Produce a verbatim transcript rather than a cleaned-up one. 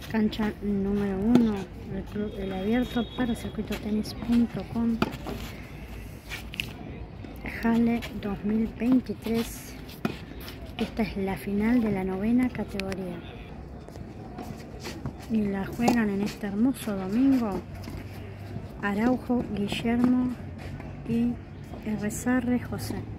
Cancha número uno del Club El Abierto para circuito tenis punto com. Halle dos mil veintitrés. Esta es la final de la novena categoría. Y la juegan en este hermoso domingo Araujo Guillermo y Errezarre José.